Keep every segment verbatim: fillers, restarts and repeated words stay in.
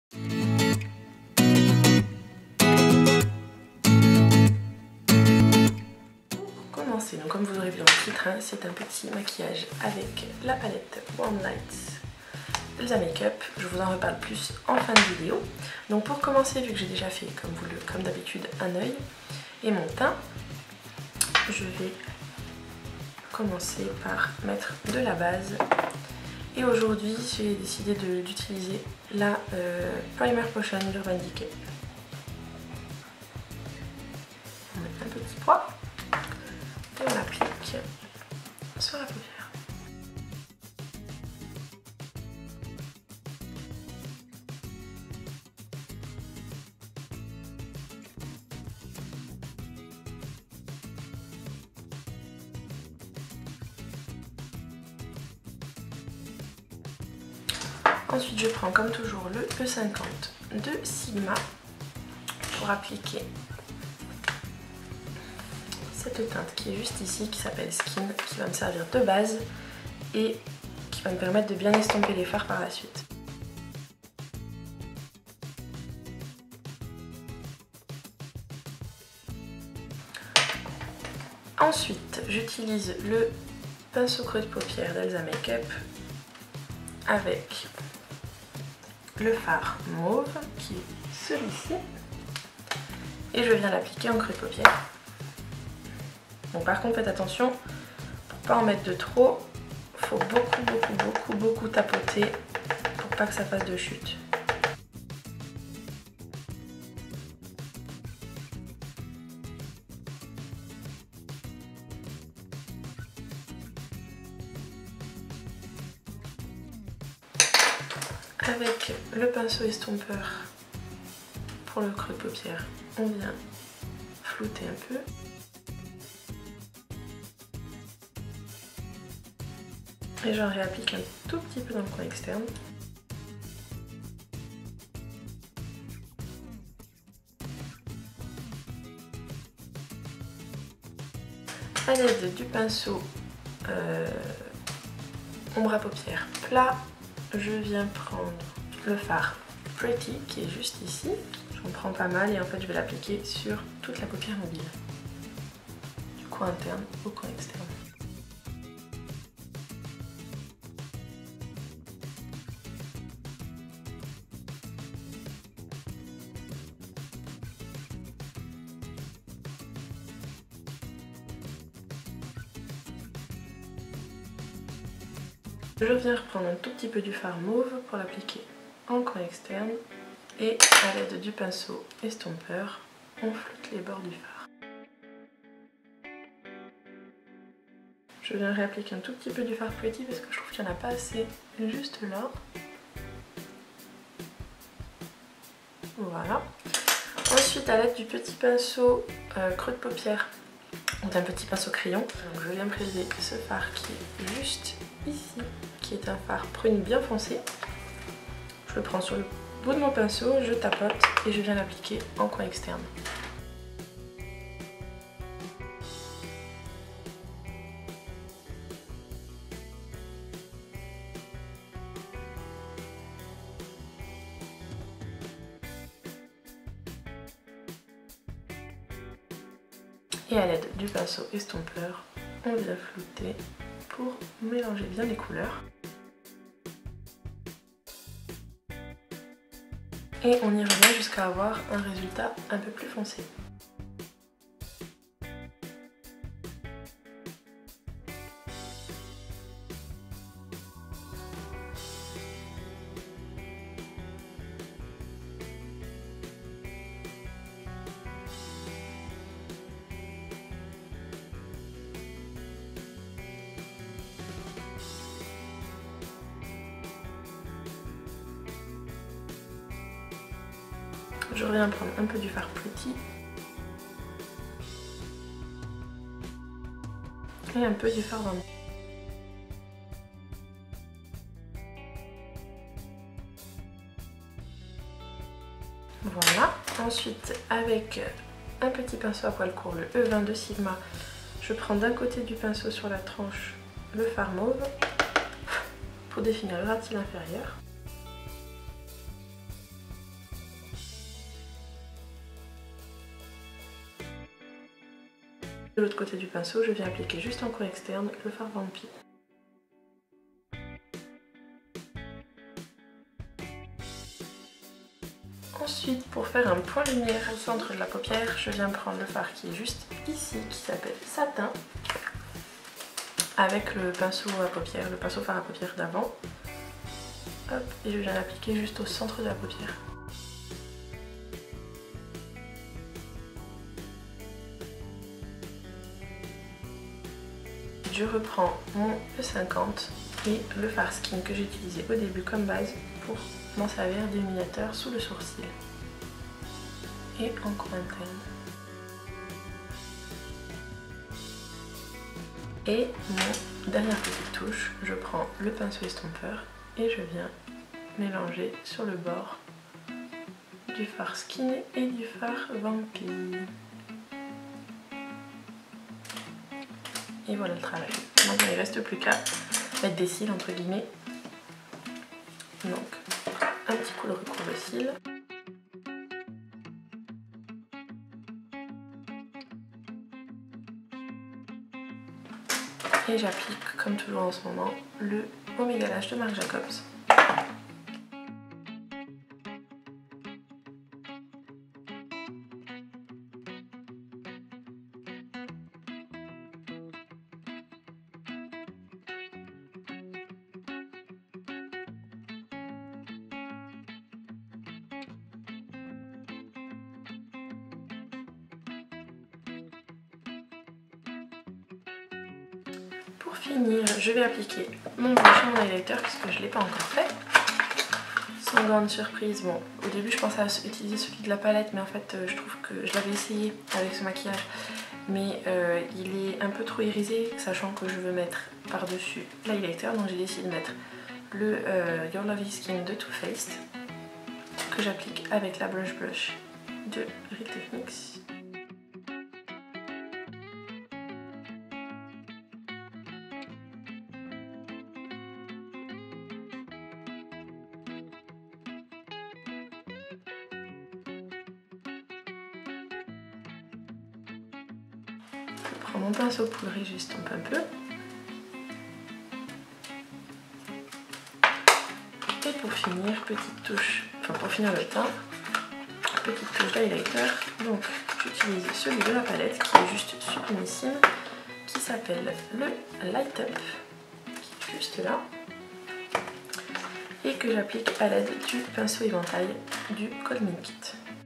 Pour commencer, donc comme vous aurez vu dans le titre, hein, c'est un petit maquillage avec la palette Warm Lights Elsa Makeup. Je vous en reparle plus en fin de vidéo. Donc pour commencer, vu que j'ai déjà fait comme, vous le, comme d'habitude un œil et mon teint, je vais commencer par mettre de la base. Et aujourd'hui, j'ai décidé d'utiliser la euh, Primer Potion d'Urban Decay. On met un petit poids et on l'applique sur la paupière. Ensuite, je prends comme toujours le E cinquante de Sigma pour appliquer cette teinte qui est juste ici, qui s'appelle Skin, qui va me servir de base et qui va me permettre de bien estomper les fards par la suite. Ensuite, j'utilise le pinceau creux de paupière d'Elsa Makeup avec le fard mauve qui est celui-ci et je viens l'appliquer en creux de paupière. Bon, par contre, faites attention pour pas en mettre de trop, il faut beaucoup beaucoup beaucoup beaucoup tapoter pour pas que ça fasse de chute. Avec le pinceau estompeur pour le creux de paupière, on vient flouter un peu. Et j'en réapplique un tout petit peu dans le coin externe. À l'aide du pinceau euh, ombre à paupières plat, je viens prendre le fard Pretty qui est juste ici. J'en prends pas mal et en fait je vais l'appliquer sur toute la paupière mobile, du coin interne au coin externe. Je viens reprendre un tout petit peu du fard mauve pour l'appliquer en coin externe et à l'aide du pinceau estompeur, on floute les bords du fard. Je viens réappliquer un tout petit peu du fard Pretty parce que je trouve qu'il n'y en a pas assez juste là. Voilà. Ensuite, à l'aide du petit pinceau euh, creux de paupière ou d'un petit pinceau crayon, donc je viens prélever ce fard qui est juste ici, qui est un fard prune bien foncé. Je le prends sur le bout de mon pinceau, je tapote et je viens l'appliquer en coin externe. Et à l'aide du pinceau estompeur, on vient flouter pour mélanger bien les couleurs. Et on y revient jusqu'à avoir un résultat un peu plus foncé. Je reviens prendre un peu du fard Pretty et un peu du fard dans le... Voilà. Ensuite, avec un petit pinceau à poil court, le E vingt de Sigma, je prends d'un côté du pinceau sur la tranche le fard mauve pour définir le ras-de-cils inférieur. De l'autre côté du pinceau, je viens appliquer juste en coin externe le fard Vampy. Ensuite, pour faire un point lumière au centre de la paupière, je viens prendre le fard qui est juste ici, qui s'appelle Satin, avec le pinceau à paupière, le pinceau fard à paupière d'avant. Hop, et je viens l'appliquer juste au centre de la paupière. Je reprends mon E cinquante et le fard skin que j'ai utilisé au début comme base pour m'en servir d'illuminateur sous le sourcil et en coin interne. Et mon dernière petite touche, je prends le pinceau estompeur et je viens mélanger sur le bord du fard skin et du fard Vampy. Et voilà le travail. Maintenant il ne reste plus qu'à mettre des cils entre guillemets. Donc un petit coup de recouvre cils. Et j'applique comme toujours en ce moment le Omega Lash de Marc Jacobs. Pour finir, je vais appliquer mon blush et mon highlighter puisque je ne l'ai pas encore fait. Sans grande surprise, bon, au début je pensais à utiliser celui de la palette, mais en fait je trouve que je l'avais essayé avec ce maquillage, mais euh, il est un peu trop irisé, sachant que je veux mettre par-dessus l'highlighter, donc j'ai décidé de mettre le euh, Your Lovely Skin de Too Faced, que j'applique avec la Blush Blush de Real Techniques. Je prends mon pinceau poudré, j'estompe un peu. Et pour finir, petite touche, enfin pour finir le teint, petite touche d'highlighter. Donc j'utilise celui de la palette qui est juste sublimissime, qui s'appelle le Light Up, qui est juste là. Et que j'applique à l'aide du pinceau éventail du Code Me Kit.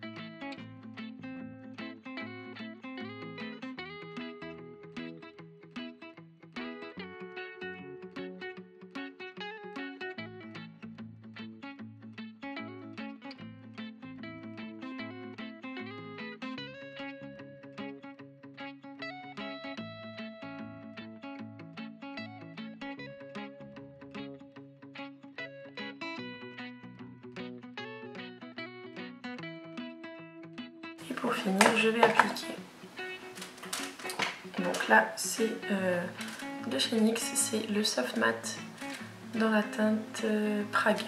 Et pour finir, je vais appliquer. Donc là, c'est euh, de chez N Y X, c'est le Soft Matte dans la teinte euh, Prague.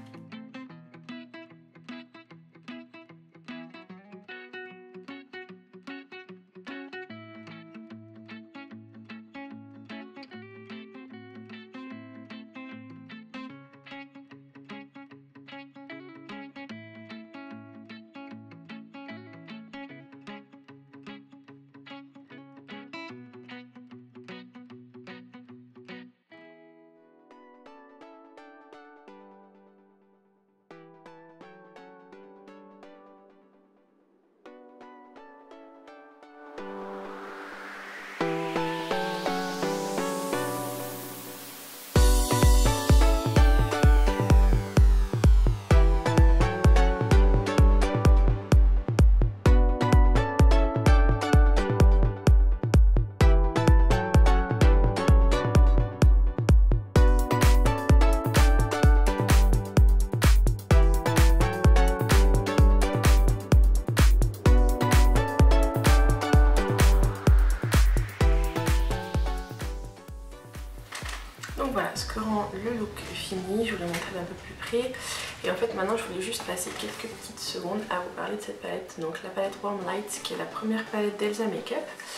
Donc voilà ce que rend le look fini, je vous l'ai montré d'un peu plus près. Et en fait maintenant je voulais juste passer quelques petites secondes à vous parler de cette palette. Donc la palette Warm Light qui est la première palette d'Elsa Makeup.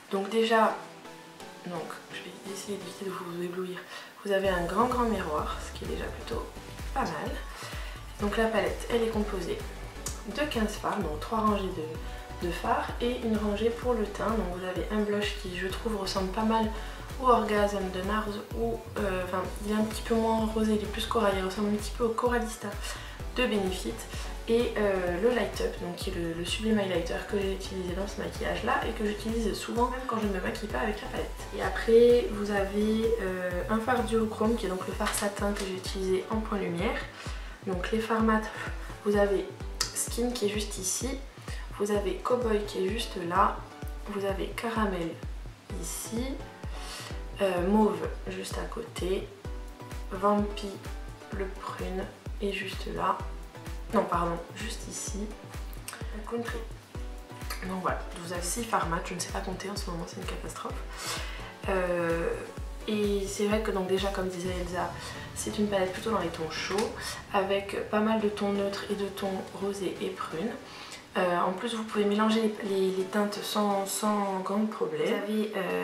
Donc déjà, donc, je vais essayer d'éviter de vous éblouir. Vous avez un grand grand miroir, ce qui est déjà plutôt pas mal. Donc la palette, elle est composée de quinze fards, donc trois rangées de, de fards et une rangée pour le teint. Donc vous avez un blush qui, je trouve, ressemble pas mal au Orgasm de Nars, ou euh, enfin il est un petit peu moins rosé, il est plus corail, il ressemble un petit peu au Coralista de Benefit. Et euh, le Light Up, donc qui est le, le Sublime Highlighter que j'ai utilisé dans ce maquillage là et que j'utilise souvent même quand je ne me maquille pas avec la palette. Et après vous avez euh, un fard duochrome qui est donc le fard satin que j'ai utilisé en point lumière. Donc les fards mat, vous avez Skin qui est juste ici, vous avez Cowboy qui est juste là, vous avez Caramel ici, euh, Mauve juste à côté, Vampy le prune est juste là. Non, pardon, juste ici. Country. Donc voilà, vous avez six fards mat, je ne sais pas compter en ce moment, c'est une catastrophe. Euh, et c'est vrai que donc déjà, comme disait Elsa, c'est une palette plutôt dans les tons chauds, avec pas mal de tons neutres et de tons rosés et prunes. Euh, en plus, vous pouvez mélanger les, les, les teintes sans, sans grand problème. Vous avez euh,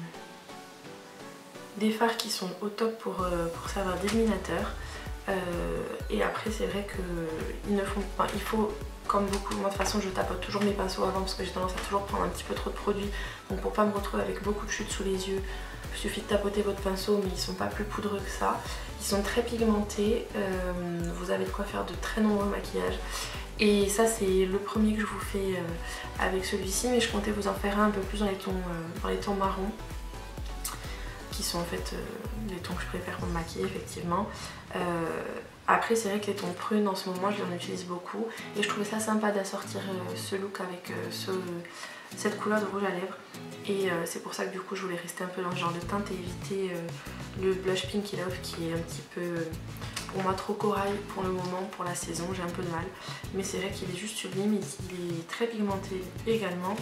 des fards qui sont au top pour, euh, pour servir d'illuminateur. Euh, et après c'est vrai que ils ne font pas, il faut, comme beaucoup, moi de toute façon je tapote toujours mes pinceaux avant parce que j'ai tendance à toujours prendre un petit peu trop de produits, donc pour pas me retrouver avec beaucoup de chutes sous les yeux, il suffit de tapoter votre pinceau, mais ils sont pas plus poudreux que ça, ils sont très pigmentés, euh, vous avez de quoi faire de très nombreux maquillages. Et ça c'est le premier que je vous fais euh, avec celui-ci, mais je comptais vous en faire un, un peu plus dans les tons, euh, dans les tons marrons, qui sont en fait euh, les tons que je préfère pour me maquiller effectivement. Euh, après c'est vrai que les tons prunes en ce moment je les utilise beaucoup et je trouvais ça sympa d'assortir euh, ce look avec euh, ce, cette couleur de rouge à lèvres, et euh, c'est pour ça que du coup je voulais rester un peu dans ce genre de teinte et éviter euh, le blush Pinky Love qui est un petit peu euh, pour moi trop corail pour le moment, pour la saison, j'ai un peu de mal, mais c'est vrai qu'il est juste sublime, il est très pigmenté également.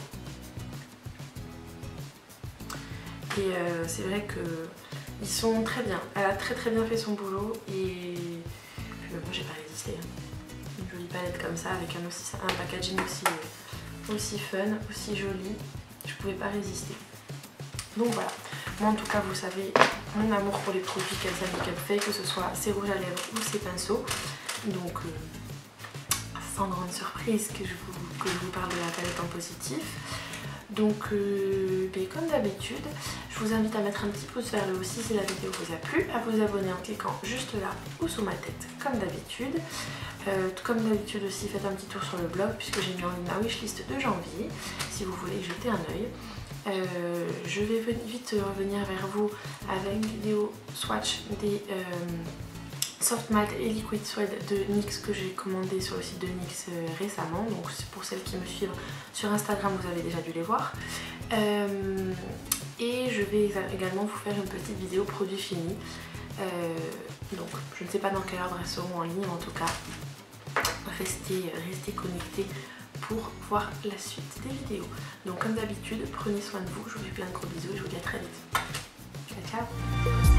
Et euh, c'est vrai qu'ils sont très bien. Elle a très très bien fait son boulot et puis, moi j'ai pas résisté. Hein. Une jolie palette comme ça avec un, aussi, un packaging aussi, aussi fun, aussi joli. Je pouvais pas résister. Donc voilà. Moi en tout cas vous savez mon amour pour les produits qu'Elsa Makeup fait, que ce soit ses rouges à lèvres ou ses pinceaux. Donc euh, sans grande surprise que je, vous, que je vous parle de la palette en positif. Donc euh, ben, comme d'habitude, je vous invite à mettre un petit pouce vers le haut si la vidéo vous a plu, à vous abonner en cliquant juste là ou sous ma tête comme d'habitude. Euh, comme d'habitude aussi, faites un petit tour sur le blog puisque j'ai mis en ligne ma wishlist de janvier si vous voulez y jeter un œil. Euh, je vais vite revenir vers vous avec une vidéo swatch des euh, Soft Matte et Liquid Suede de N Y X que j'ai commandé sur le site de N Y X euh, récemment. Donc c'est pour celles qui me suivent sur Instagram, vous avez déjà dû les voir. Euh, et je vais également vous faire une petite vidéo produit fini. Euh, donc je ne sais pas dans quel ordre elles seront en ligne, en tout cas restez, restez connectés pour voir la suite des vidéos. Donc comme d'habitude, prenez soin de vous, je vous fais plein de gros bisous et je vous dis à très vite. Ciao ciao.